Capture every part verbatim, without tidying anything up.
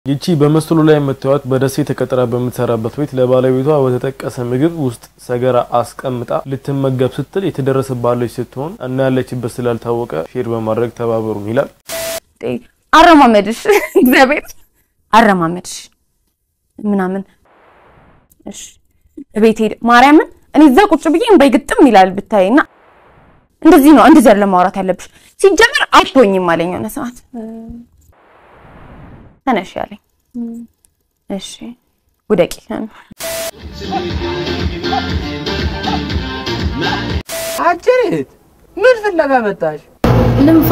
ይቺ በመስሉ ላይ የምታዩት በደሴ ተቀጥራ በምትሰራበት ቤት ለባለቤቷ በተጠቀሰ ምግብ ውስጥ ሰገራ አስቀምጣ ልትመገብ ስትል የተደረሰባለች ስትሆን እና ያለችበት ስላልታወቀ ሼር በማድረግ ተባበሩን ይላል። አረማመድሽ እግዚአብሔር አረማመድሽ ምናምን እሺ ቤት ሄድ ማርያምን እኔ እዛ ቁጭ ብዬ በይግጥም ይላል ብታይና እንደዚህ ነው እንደዚህ ያለ ማውራት ያለብሽ ሲጀመር አጥቶኝም አለኝ ነው ሰዓት ተነሽ ያለኝ እሺ ወደቂ አጭሪት ምን ፍለጋ መጣሽ ልምፋ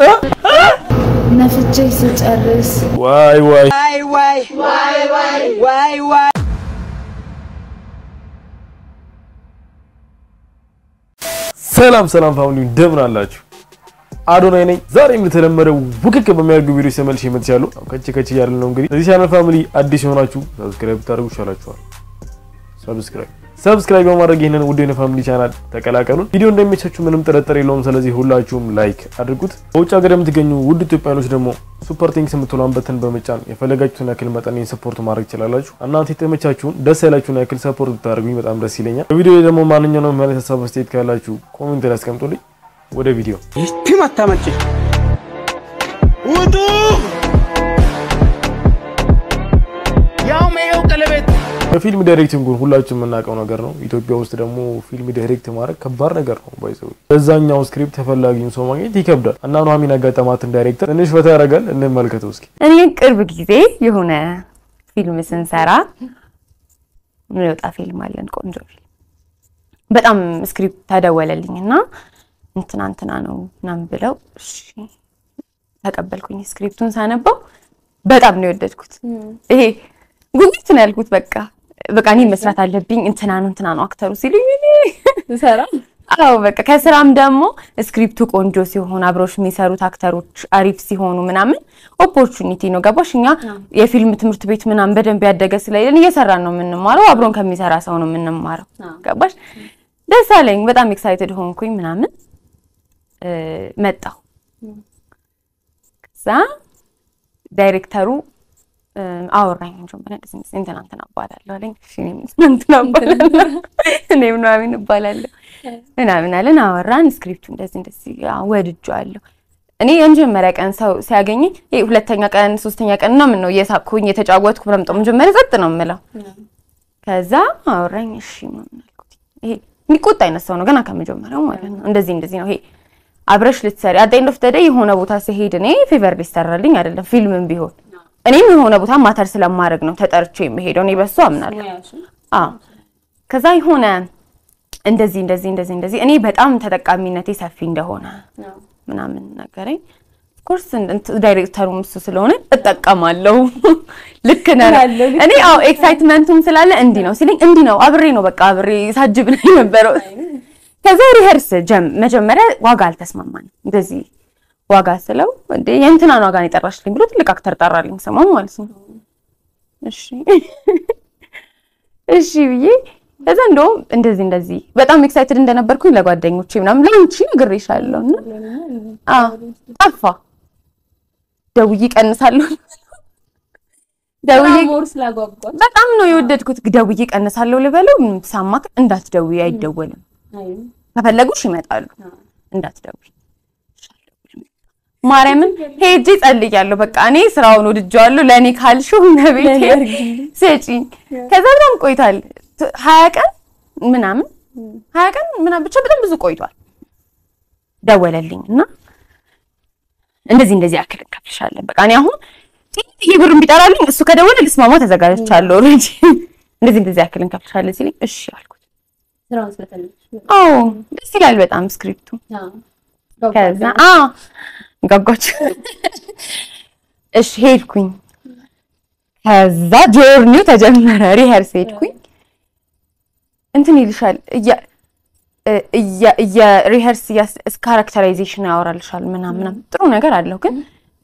ነፍቼ ስጨርስ ዋይ ዋይ ዋይ ዋይ ዋይ ዋይ ዋይ ዋይ ሰላም ሰላም ፋሚሊ እንደምን አላችሁ አዶናይ ነኝ ዛሬም ለተለመደው ቡክክ በሚያደርጉ ቪዲዮዎች ተመልሼ መጥቻለሁ ከቺ ከቺ ያለ ነው እንግዲህ እዚህ ቻናል ፋሚሊ አዲስ ሆናችሁ ሰብስክራይብ ታደርጉ ይሻላችኋል ሰብስክራይብ ሰብስክራይብ በማድረግ ይሄንን ውድ የነ ፋሚሊ ቻናል ተቀላቀሉን ቪዲዮ እንደሚመቻችሁ ምንም ጥርጥር የለውም ስለዚህ ሁላችሁም ላይክ አድርጉት በውጭ ሀገር የምትገኙ ውድ ኢትዮጵያኖች ደግሞ ሱፐር ቲንክስ የምትሉን በተን በመጫን የፈለጋችሁትን ያክል መጠን ሰፖርት ማድረግ ይችላልላችሁ እናንተ የተመቻችሁን ደስ ያላችሁን ያክል ሰፖርት ብታደርጉኝ በጣም ደስ ይለኛል በቪዲዮ ደግሞ ማንኛውንም ማለት ሀሳብ አስተያየት ካላችሁ ኮሜንት ላይ አስቀምጡልኝ ወደ ቪዲዮ እስቲ ማታመጪ ውዱ ያው ሜው ቀለበት በፊልም ዳይሬክቲንግ ሁላችሁም እናቀው ነገር ነው ኢትዮጵያ ውስጥ ደግሞ ፊልም ዳይሬክት ማድረግ ከባድ ነገር ነው ባይዘው በዛኛው ስክሪፕት ተፈላጊውን ሰው ማግኘት ይከብዳል እና ነው አሚና ጋጠማትን ዳይሬክተር ትንሽ ፈታ ያረጋል እንመልከተው እስኪ እኔ ቅርብ ጊዜ የሆነ ፊልም ስንሰራ ምንወጣ ፊልም አለን ቆንጆ ፊልም በጣም ስክሪፕት ተደወለልኝና እንትና እንትና ነው ናም ብለው እሺ ተቀበልኩኝ ስክሪፕቱን ሳነበው በጣም ነው የወደድኩት ይሄ ጉጉት ነው ያልኩት በቃ በቃ እኔ መስራት አለብኝ እንትና ነው እንትና ነው አክተሩ ሲሉኝ ሰራ አዎ በቃ ከስራም ደግሞ ስክሪፕቱ ቆንጆ ሲሆን አብሮሽ የሚሰሩት አክተሮች አሪፍ ሲሆኑ ምናምን ኦፖርቹኒቲ ነው ገባሽኛ የፊልም ትምህርት ቤት ምናምን በደንብ ያደገ ስለሌለን እየሰራን ነው የምንማረው አብሮን ከሚሰራ ሰው ነው የምንማረው ገባሽ ደስ አለኝ በጣም ኤክሳይትድ ሆንኩኝ ምናምን መጣው ከዛ ዳይሬክተሩ አወራኝ ጀመረ እንደዚህ እንትና እንትና ባላለሁ አለኝ እሺ እንትና ባላለሁ እኔም ነው አሚን ባላለሁ ምናምን አለን አወራን ስክሪፕቱ እንደዚህ እንደዚህ ወድጄዋለሁ እኔ የመጀመሪያ ቀን ሰው ሲያገኝ ይሄ ሁለተኛ ቀን ሶስተኛ ቀን ነው ምን ነው እየሳቅኩኝ የተጫወትኩ ምናምን መጀመሪያ ዘጥ ነው የምለው ከዛ አወራኝ እሺ ምናምን አልኩት ይሄ የሚቆጣ አይነት ሰው ነው ገና ከመጀመሪያው ማለት ነው እንደዚህ እንደዚህ ነው ይሄ አብረሽ ልትሰሪ አት ኤንድ ኦፍ ዘ ዴይ የሆነ ቦታ ሲሄድ እኔ ፌቨር ሊሰራልኝ አይደለም ፊልምም ቢሆን እኔም የሆነ ቦታ ማተር ስለማድረግ ነው ተጠርቼ የምሄደው እኔ በሱ አምናለሁ አዎ ከዛ ይሆነ እንደዚህ እንደዚህ እንደዚህ እንደዚህ እኔ በጣም ተጠቃሚነቴ ሰፊ እንደሆነ ምናምን ነገረኝ ኮርስ ዳይሬክተሩም እሱ ስለሆነ እጠቀማለሁ ልክ ነህ እኔ አዎ ኤክሳይትመንቱም ስላለ እንዲ ነው ሲልኝ እንዲ ነው አብሬ ነው በቃ አብሬ ሳጅብ ላይ ነበር ከዛ ሪሄርስ ጀም መጀመሪያ ዋጋ አልተስማማንም እንደዚህ ዋጋ ስለው እንዴ የእንትና ነው ዋጋ ይጠራሽልኝ ብሎ ትልቅ አክተር ጠራልኝ ሰማው ማለት ነው እሺ እሺ ብዬ ከዛ እንደው እንደዚህ እንደዚህ በጣም ኤክሳይትድ እንደነበርኩኝ ለጓደኞቼ ምናምን ላንቺ ነግሬሻለሁና አዎ ጠፋ ደውዬ ቀንሳለሁ ደውዬ በጣም ነው የወደድኩት ደውዬ ቀንሳለሁ ልበለው ሳማክ እንዳትደውይ አይደወልም ከፈለጉሽ ይመጣሉ እንዳትደውይ ማርያምን ሄጄ ጸልያለሁ በቃ እኔ ስራውን ወድጄዋለሁ ለኔ ካልሽው ነብይ ሰጪኝ ከዛ በጣም ቆይቷል ሃያ ቀን ምናምን ሃያ ቀን ምናምን ብቻ በጣም ብዙ ቆይቷል ደወለልኝና እንደዚህ እንደዚህ አክል እንከፍልሻለን በቃ እኔ አሁን ይብሩን ቢጠራልኝ እሱ ከደወለ ልስማማ ተዘጋጅቻለሁ ኦሬዲ እንደዚህ እንደዚህ አክል እንከፍልሻለን ሲልኝ እሺ አልኩት ስራውን ስለተለሽ አዎ ደስ ይላል በጣም ስክሪፕቱ ከዛ አዎ ጋጋች እሺ ሄድኩኝ ከዛ ጆርኒው ተጀመረ ሪሄርስ ሄድኩኝ እንትን ይልሻል ያ ያ ሪሄርስ ያስ ካራክተራይዜሽን ያወራልሻል ምናምን ጥሩ ነገር አለው ግን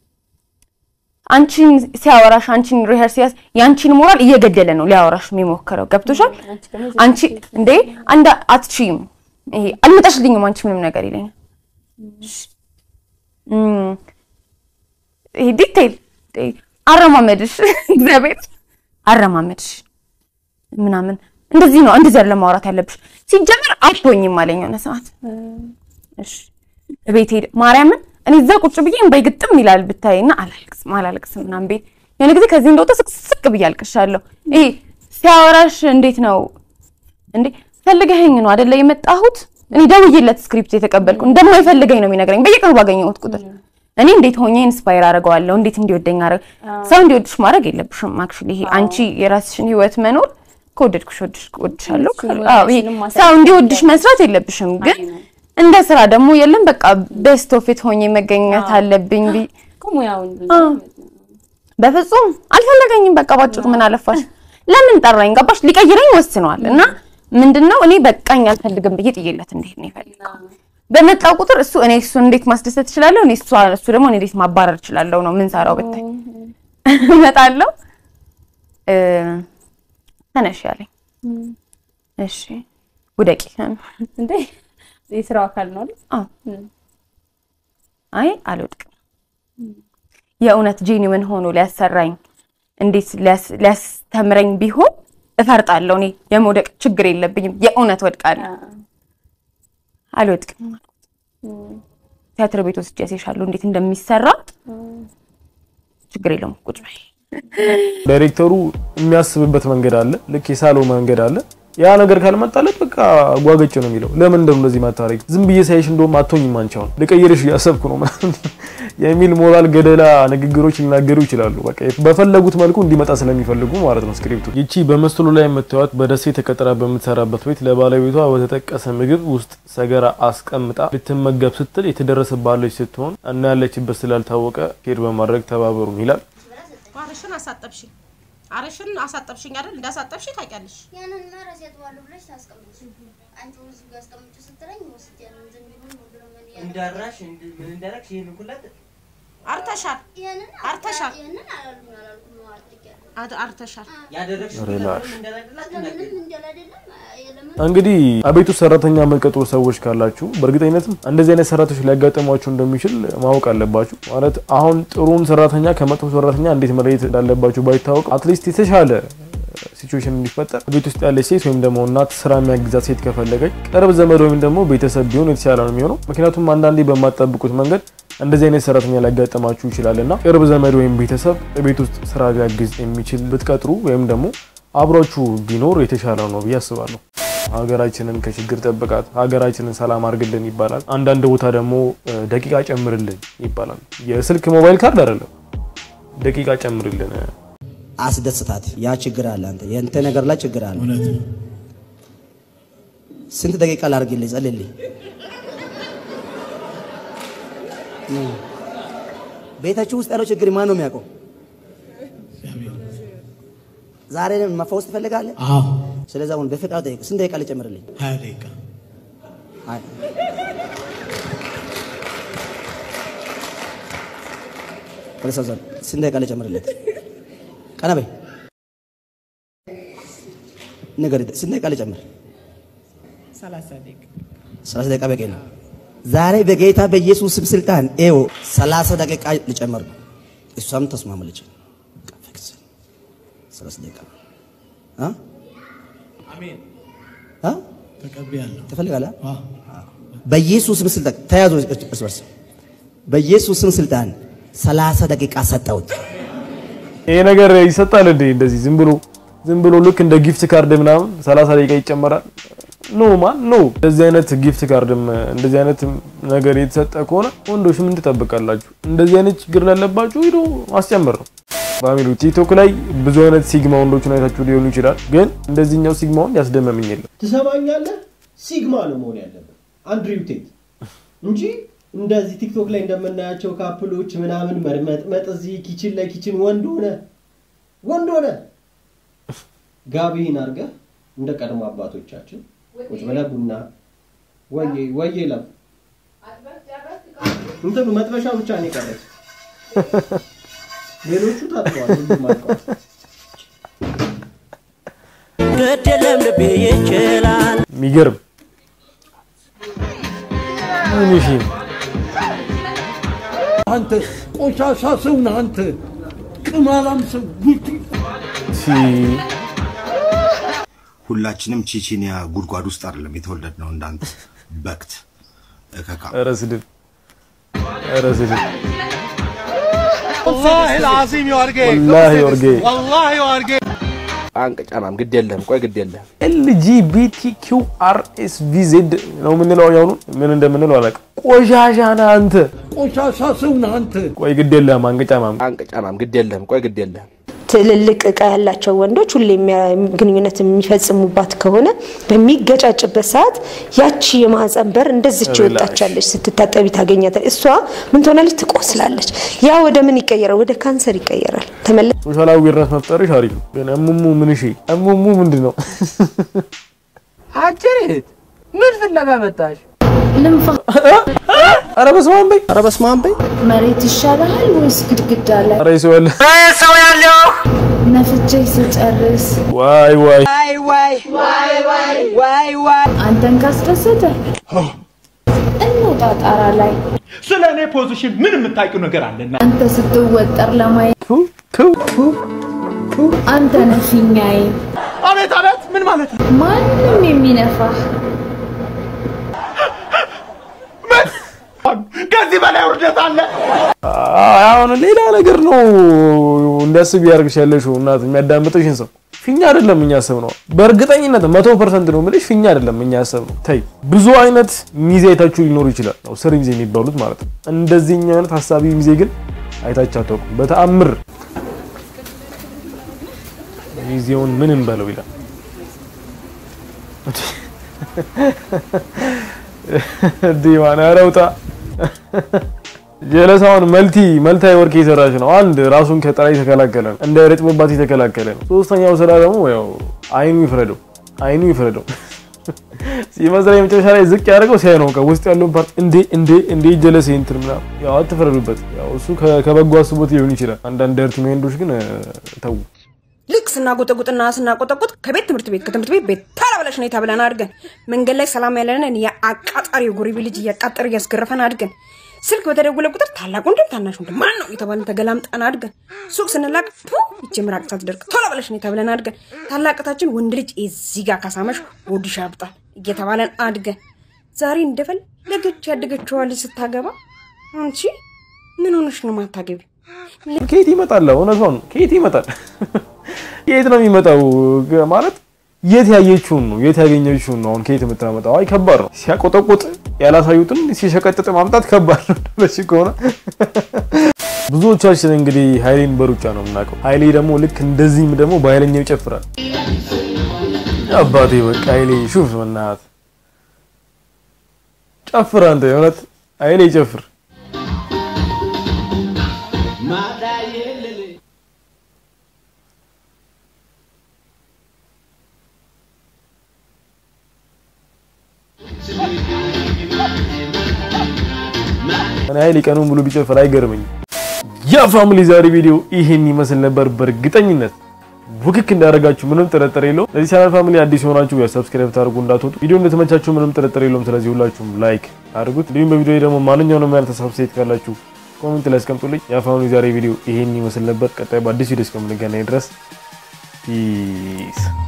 አንቺን ሲያወራሽ አንቺን ሪሄርስ ያስ ያንቺን ሞራል እየገደለ ነው ሊያወራሽ የሚሞክረው ገብቶሻል አንቺ እንዴ አንድ አትቺም ይሄ አልመጣሽልኝም አንቺ ምንም ነገር ይለኛል እም ይሄ ዲቴል አረማመድሽ እግዚአብሔር አረማመድሽ ምናምን እንደዚህ ነው እንደዚህ ያለ ማውራት ያለብሽ ሲጀመር አጥቶኝም አለኝ ነው ሰዓት እሺ ቤት ሄደ ማርያምን እኔ እዛ ቁጭ ብዬ እንባይ ግጥም ይላል ብታይና አላለቅስም አላለቅስም ምናምን ቤት የኔ ግዜ ከዚህ እንደወጣ ስቅስቅ ብያልቅሻለሁ ይሄ ሲያወራሽ እንዴት ነው እንዴ ፈልገኸኝ ነው አይደለ የመጣሁት እኔ ደውዬለት ስክሪፕት የተቀበልኩ እንደማይፈልገኝ ነው የሚነግረኝ በየቀኑ ባገኘሁት ቁጥር እኔ እንዴት ሆኜ ኢንስፓየር አደርገዋለሁ እንዴት እንዲወደኝ አደረግ ሰው እንዲወድሽ ማድረግ የለብሽም አክቹሊ ይሄ አንቺ የራስሽን ህይወት መኖር ከወደድኩሽ ወድሽ ወድሻለሁ አዎ ሰው እንዲወድሽ መስራት የለብሽም ግን እንደ ስራ ደግሞ የለም በቃ ቤስት ኦፍ ኢት ሆኜ መገኘት አለብኝ ቢ ኮሙያውን በፍጹም አልፈለገኝም በቃ ባጭሩ ምን አለፋሽ ለምን ጠራኝ ገባሽ ሊቀይረኝ ወስኗል እና ምንድነው እኔ በቃኝ አልፈልግም ብዬ ጥዬለት እንዴት ነው ይፈልጋው በመጣው ቁጥር እሱ እኔ እሱ እንዴት ማስደሰት ይችላልው እኔ እሱ እሱ ደግሞ እኔ እንዴት ማባረር ይችላልው ነው ምን ሰራው በታይ መጣለው እ ተነሽ ያለኝ እሺ ወደቂ እንዴ የስራው አካል ነው አዎ አይ አልወድቅም የእውነት ጄኒውን ሆኖ ሊያሰራኝ እንዴት ሊያስተምረኝ ቢሆን እፈርጣለሁ እኔ የመውደቅ ችግር የለብኝም የእውነት ወድቃለሁ አልወድቅም ቲያትር ቤት ውስጥ ያሴሻለሁ እንዴት እንደሚሰራ ችግር የለውም ቁጭ በይ ዳይሬክተሩ የሚያስብበት መንገድ አለ ልክ የሳለው መንገድ አለ ያ ነገር ካልመጣለት በቃ ጓገጭ ነው የሚለው ለምን እንደው እንደዚህ ማታረግ ዝም ብዬ ሳይሽ እንደውም አቶኝም አንቻው ለቀየርሽ ያሰብኩ ነው የሚል ሞራል ገደላ ንግግሮች ሊናገሩ ይችላሉ በቃ በፈለጉት መልኩ እንዲመጣ ስለሚፈልጉ ማለት ነው ስክሪፕቱ ይቺ በመስሉ ላይ የምትዋት በደሴ ተቀጥራ በምትሰራበት ቤት ለባለቤቷ ወተጠቀሰ ምግብ ውስጥ ሰገራ አስቀምጣ ልትመገብ ስትል የተደረሰባለች ስትሆን እና ያለችበት ስላልታወቀ ሄድ በማድረግ ተባበሩን ይላል አረሽን አሳጠብሽ አረሽን አሳጠብሽኝ አይደል እንዳሳጠብሽ ታውቂያለሽ ያንን ማረስ ያጥዋለሁ ብለሽ ታስቀምጪ አንቺ ወንዝ ጋር አስቀምጪ ስትለኝ ወስጥ ያንን ዘንቢሉን ወድረመን ያ እንዳራሽ ምን እንዳረክሽ ይሄን ኩላት አርተሻል ያንን አርተሻል ያንን አላልኩም አላልኩም ነው አጥቂያ አርተሻል ያደረክሽ ምን እንዳላደለም እንደላደለም እንግዲህ አቤቱ ሰራተኛ መቀጠሩ ሰዎች ካላችሁ በእርግጠኝነትም እንደዚህ አይነት ሰራተኞች ሊያጋጥሟችሁ እንደሚችል ማወቅ አለባችሁ ማለት አሁን ጥሩን ሰራተኛ ከመጥፎ ሰራተኛ እንዴት መለየት እንዳለባችሁ ባይታወቅ አትሊስት የተሻለ ሲቹዌሽን እንዲፈጠር ቤት ውስጥ ያለ ሴት ወይም ደግሞ እናት ስራ የሚያግዛት ሴት ከፈለገች ቅርብ ዘመድ ወይም ደግሞ ቤተሰብ ቢሆን የተሻለ ነው የሚሆነው ምክንያቱም አንዳንዴ በማጣብቁት መንገድ እንደዚህ አይነት ሰራተኛ ሊያጋጥማችሁ ይችላልና ቅርብ ዘመድ ወይም ቤተሰብ ቤት ውስጥ ስራ ሊያግዝ የሚችል ብትቀጥሩ ወይም ደግሞ አብራችሁ ቢኖር የተሻለ ነው ብያስባለሁ ሀገራችንን ከችግር ጠብቃት ሀገራችንን ሰላም አርግልን ይባላል አንዳንድ ቦታ ደግሞ ደቂቃ ጨምርልን ይባላል የስልክ ሞባይል ካርድ አይደለም ደቂቃ ጨምርልን አስደስታት ያ ችግር አለ አንተ የእንተ ነገር ላይ ችግር አለ እውነት ስንት ደቂቃ ላርግልኝ ጸልልኝ ቤታችሁ ውስጥ ያለው ችግር ማን ነው የሚያውቀው ዛሬ መፈወስ ትፈልጋለህ አዎ ስለዚህ አሁን በፍቃድ ጠይቅ ስንት ደቂቃ ልጨምርልኝ ሃያ ደቂቃ አይ ወለሰዘን ስንት ደቂቃ ልጨምርልህ ቀና በይ ነገር ስንት ደቂቃ ልጨምር ሰላሳ ደቂቃ ሰላሳ ደቂቃ በቂ ነው ዛሬ በጌታ በኢየሱስ ስም ስልጣን ኤው ሰላሳ ደቂቃ ልጨምር እሷም ተስማማለች ሰላሳ ደቂቃ አ አሜን አ ተቀበያለሁ ተፈልጋለህ አ በኢየሱስ ስም ስልጣን ተያዙ እርስ በርስ በኢየሱስ ስም ስልጣን ሰላሳ ደቂቃ ሰጣውት ይሄ ነገር ይሰጣል እንዴ እንደዚህ ዝም ብሎ ዝም ብሎ ልክ እንደ ጊፍት ካርድ ምናምን ሰላሳ ደቂቃ ይጨመራል ኖ ማን ኖ እንደዚህ አይነት ጊፍት ካርድም እንደዚህ አይነት ነገር የተሰጠ ከሆነ ወንዶች ምን ትጠብቃላችሁ እንደዚህ አይነት ችግር ላለባችሁ ሄዶ ማስጨመር ነው ባሚሉ ቲክቶክ ላይ ብዙ አይነት ሲግማ ወንዶችን አይታችሁ ሊሆኑ ይችላል ግን እንደዚህኛው ሲግማውን ያስደመመኝ የለም ትሰማኛለህ ሲግማ ነው መሆን ያለበት አንድሪው ቴት እንጂ እንደዚህ ቲክቶክ ላይ እንደምናያቸው ካፕሎች ምናምን መርመጥመጥ እዚህ ኪችን ላይ ኪችን ወንድ ሆነ ወንድ ሆነ ጋቢን አርገ እንደ ቀድሞ አባቶቻችን ወጭ በለቡና ወዬ ወዬ ለም እንተዱ መጥበሻ ብቻ ነው የቀረች ሌሎቹ ታጥቷል ሁሉም አልቋል ገደለም ልቤ ይችላል ሚገርም ምንሽ አንተ ቆሻሻ ሰው ነህ አንተ ቅማላም ሰው ጉቲ ሲ ሁላችንም ቺቺኒያ ጉድጓድ ውስጥ አይደለም የተወለድነው እንዳንተ በክት እከካ ረስድ ረስድ والله العظيم يا ورجي والله يا ورجي والله يا ورجي አንቀጫማም ግድ የለም ቆይ ግድ የለም ኤል ጂ ቢ ቲ ኪው አር ኤስ ቪ ዜድ ነው ምንለው ያውኑ ምን እንደምንለው አላቅ ቆሻሻና አንተ ቆሻሻ ሰው ነህ አንተ ቆይ ግድ የለም አንቀጫማም አንቀጫማም ግድ የለም ቆይ ግድ የለም ትልልቅ እቃ ያላቸው ወንዶች ሁሌ ግንኙነት የሚፈጽሙባት ከሆነ በሚገጫጭበት ሰዓት ያቺ የማህፀን በር እንደዚች ይወጣቻለች ስትታጠቢ ታገኛታለች እሷ ምን ትሆናለች ትቆስላለች ያ ወደ ምን ይቀየራል ወደ ካንሰር ይቀየራል ተመለ ሶሻል አዌርነስ መፍጠርሽ አሪፍ ግን እሙሙ ምን እሺ እሙሙ ምንድነው አጭሪት ምን ፍለጋ መጣሽ ልምፋ አረ በስማም በይ አረ በስማም በይ መሬት ይሻላል ወይስ ግድግዳ ላይ አረ ሰው ያለ ሰው ያለው ነፍቼ ስጨርስ ዋይ ዋይ ዋይ ዋይ ዋይ ዋይ ዋይ ዋይ አንተን ካስደሰተ እንውጣ ጣራ ላይ ስለኔ ፖዚሽን ምን የምታውቂው ነገር አለና አንተ ስትወጠር ለማየት ቱ ቱ አንተ ነፍኛዬ አቤት አቤት ምን ማለት ነው ማንንም የሚነፋህ ከዚህ በላይ ውርደት አለ አሁን ሌላ ነገር ነው እንደስብ ያርግሻለሽ እናት የሚያዳምጥሽን ሰው ፊኛ አይደለም እኛ ሰብ ነው በእርግጠኝነት መቶ ፐርሰንት ነው ምልሽ ፊኛ አይደለም እኛ ሰብ ነው ታይ ብዙ አይነት ሚዜ አይታችሁ ሊኖር ይችላል ነው ስር ሚዜ የሚባሉት ማለት ነው እንደዚህኛው አይነት ሐሳቢ ሚዜ ግን አይታችሁ አታውቁም በተአምር ሚዜውን ምን እንበለው ይላል ዲዋና ረውታ ጀለሳውን መልቲ መልታይ ወርክ ይሰራሽ ነው አንድ ራሱን ከጠላይ ተከላከለ እንደ ረጥበባት ተከላከለ ነው ሶስተኛው ስራ ደግሞ ያው አይኑ ይፍረደው አይኑ ይፍረደው ሲመዝራ የመጨረሻ ላይ ዝቅ ያደርገው ሲያይ ነው ከውስጥ ያለው ፓርት እንዴ እንዴ እንዴ ጀለስ እንትን ምናምን ያው አትፈረዱበት ያው እሱ ከበጎ አስቦት ሊሆን ይችላል አንዳንድ ደርቲ ሜንዶች ግን ተው ልክ ስናጎጠጉጥና ስናቆጠቁጥ ከቤት ትምህርት ቤት ከትምህርት ቤት ቤት ታላብለሽ ነው ተብለን አድርገን መንገድ ላይ ሰላም ያለንን ያአቃጣሪ ጎሪቢ ልጅ ያቃጠር ያስገረፈን አድርገን ስልክ በተደወለ ቁጥር ታላቁ እንደም ታናሹ እንደም ማን ነው የተባለን ተገላምጣን አድርገን ሱቅ ስንላቅ ፑ እቺ ምራቅ ሳትደርቅ ታላብለሽ ነው ተብለን አድርገን ታላቅታችን ወንድ ልጅ እዚህ ጋር ካሳመሽ ወዲሽ አብጣል እየተባለን አድርገን ዛሬ እንደፈለገች ያደገችው ልጅ ስታገባ አንቺ ምን ሆነሽ ነው ማታገቢ ከየት ይመጣል እውነቱን ከየት ይመጣል ከየት ነው የሚመጣው ማለት የት ያየችውን ነው የት ያገኘችውን ነው አሁን ከየት የምታመጣው አይ ከባድ ነው ሲያቆጠቁጥ ያላሳዩትን ሲሸቀጥጥ ማምጣት ከባድ ነው ለሽ ከሆነ ብዙዎቻችን እንግዲህ ኃይሌን በሩጫ ነው የምናውቀው ኃይሌ ደግሞ ልክ እንደዚህም ደግሞ በኃይለኛው ይጨፍራል አባቴ በቃ ኃይሌ ሹፍ መናት ጨፍር አንተ የሆነት ኃይሌ ይጨፍር እኔ ኃይሌ ቀኑን ሙሉ ቢጨፍር አይገርመኝ ያ ፋሚሊ ዛሬ ቪዲዮ ይሄን ይመስል ነበር በእርግጠኝነት ውክክ እንዳደረጋችሁ ምንም ጥርጥር የለው ለዚህ ቻናል ፋሚሊ አዲስ ሆናችሁ ያ ሰብስክራይብ ታርጉ እንዳትወጡ ቪዲዮ እንደተመቻችሁ ምንም ጥርጥር የለውም ስለዚህ ሁላችሁም ላይክ አድርጉት እንዲሁም በቪዲዮ ደግሞ ማንኛውንም ያልተሳሳተ ሴት ካላችሁ ኮሜንት ላይ አስቀምጡልኝ ያ ፋሚሊ ዛሬ ቪዲዮ ይሄን ይመስል ነበር ቀጣይ በአዲስ ቪዲዮ እስከምንገናኝ ድረስ ፒስ